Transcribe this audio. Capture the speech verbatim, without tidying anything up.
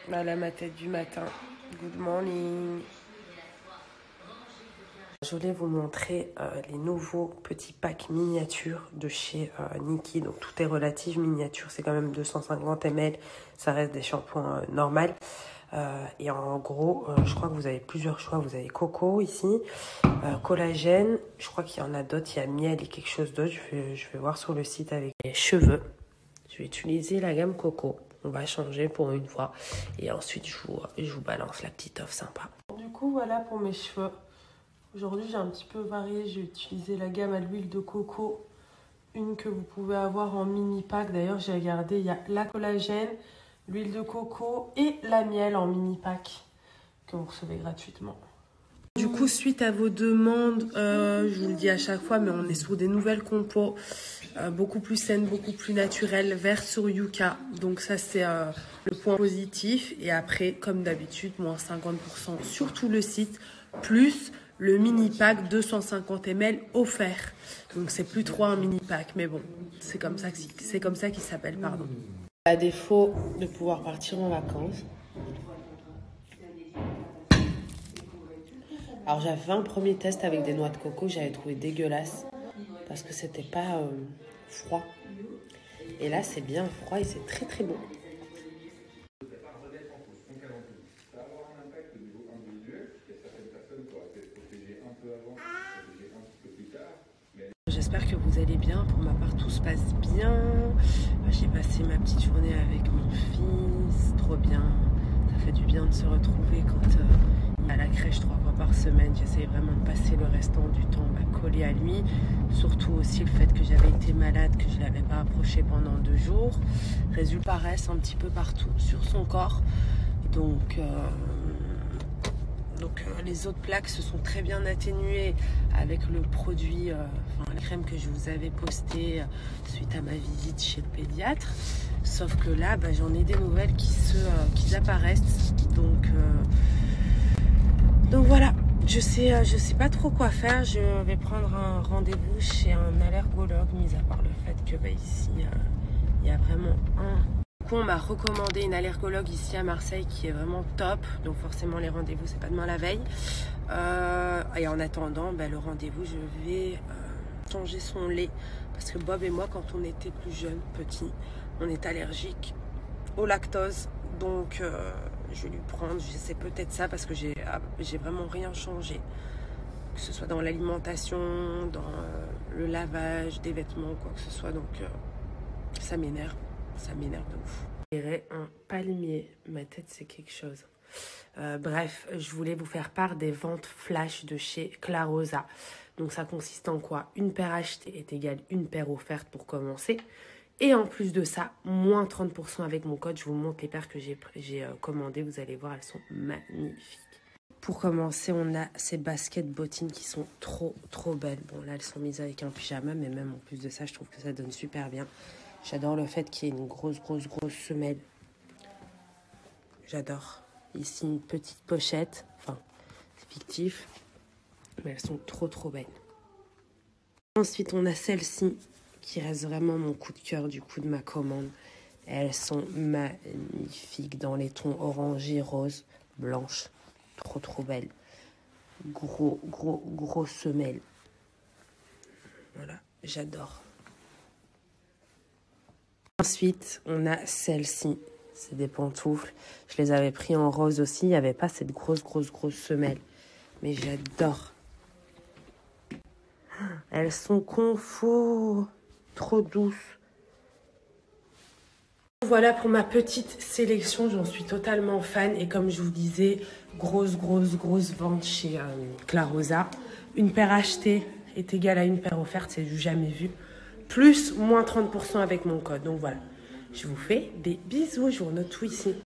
Voilà ma tête du matin. Good morning. Je voulais vous montrer euh, les nouveaux petits packs miniatures de chez euh, Nikkie. Donc tout est relatif miniature, c'est quand même deux cent cinquante millilitres. Ça reste des shampoings euh, normaux. Euh, et en gros, euh, je crois que vous avez plusieurs choix. Vous avez coco ici, euh, collagène. Je crois qu'il y en a d'autres. Il y a miel et quelque chose d'autre. Je vais, je vais voir sur le site avec les cheveux. Je vais utiliser la gamme coco. On va changer pour une fois. Et ensuite, je vous, je vous balance la petite offre sympa. Du coup, voilà pour mes cheveux. Aujourd'hui, j'ai un petit peu varié. J'ai utilisé la gamme à l'huile de coco. Une que vous pouvez avoir en mini pack. D'ailleurs, j'ai regardé, il y a la collagène, l'huile de coco et la miel en mini pack que vous recevez gratuitement. Du coup, suite à vos demandes, euh, je vous le dis à chaque fois, mais on est sur des nouvelles compos, euh, beaucoup plus saines, beaucoup plus naturelles, vertes sur Yuka. Donc ça, c'est euh, le point positif. Et après, comme d'habitude, moins cinquante pour cent sur tout le site, plus le mini pack deux cent cinquante millilitres offert. Donc c'est plus trois un mini pack, mais bon, c'est comme ça, c'est comme ça qu'il s'appelle, pardon. À défaut de pouvoir partir en vacances. Alors j'avais fait un premier test avec des noix de coco, j'avais trouvé dégueulasse parce que c'était pas euh, froid. Et là c'est bien froid et c'est très très bon. J'espère que vous allez bien. Pour ma part, tout se passe bien. J'ai passé ma petite journée avec mon fils. Trop bien. Ça fait du bien de se retrouver quand euh, il est à la crèche trois fois par semaine. J'essaye vraiment de passer le restant du temps bah, collé à lui. Surtout aussi le fait que j'avais été malade, que je ne l'avais pas approché pendant deux jours. Résultat reste un petit peu partout sur son corps. Donc... Euh, Donc euh, les autres plaques se sont très bien atténuées avec le produit, euh, enfin la crème que je vous avais postée euh, suite à ma visite chez le pédiatre. Sauf que là, bah, j'en ai des nouvelles qui, se, euh, qui apparaissent. Donc, euh, donc voilà, je sais, euh, je sais pas trop quoi faire. Je vais prendre un rendez-vous chez un allergologue, mis à part le fait que bah, ici, il euh, y a vraiment un... On m'a recommandé une allergologue ici à Marseille qui est vraiment top, donc forcément les rendez-vous c'est pas demain la veille. Euh, et en attendant bah, le rendez-vous, je vais euh, changer son lait parce que Bob et moi quand on était plus jeunes, petits, on est allergique au lactose, donc euh, je vais lui prendre, je sais peut-être ça parce que j'ai j'ai vraiment rien changé, que ce soit dans l'alimentation, dans euh, le lavage des vêtements, quoi que ce soit, donc euh, ça m'énerve. Ça m'énerve de ouf. Je dirais un palmier. Ma tête, c'est quelque chose. Euh, bref, je voulais vous faire part des ventes flash de chez Clarosa. Donc, ça consiste en quoi? Une paire achetée est égale une paire offerte pour commencer. Et en plus de ça, moins trente pour cent avec mon code. Je vous montre les paires que j'ai euh, commandées. Vous allez voir, elles sont magnifiques. Pour commencer, on a ces baskets bottines qui sont trop, trop belles. Bon, là, elles sont mises avec un pyjama. Mais même en plus de ça, je trouve que ça donne super bien. J'adore le fait qu'il y ait une grosse, grosse, grosse semelle. J'adore. Ici, une petite pochette. Enfin, c'est fictif. Mais elles sont trop, trop belles. Ensuite, on a celle-ci qui reste vraiment mon coup de cœur du coup de ma commande. Elles sont magnifiques dans les tons orangés, rose, blanche. Trop, trop belles. Gros, gros, gros semelle. Voilà, j'adore. Ensuite, on a celle-ci. C'est des pantoufles. Je les avais pris en rose aussi. Il n'y avait pas cette grosse, grosse, grosse semelle. Mais j'adore. Elles sont confort. Trop douces. Voilà pour ma petite sélection. J'en suis totalement fan. Et comme je vous disais, grosse, grosse, grosse vente chez euh, Clarosa. Une paire achetée est égale à une paire offerte. C'est du jamais vu. Plus moins trente pour cent avec mon code. Donc voilà, je vous fais des bisous, je vous note tout ici.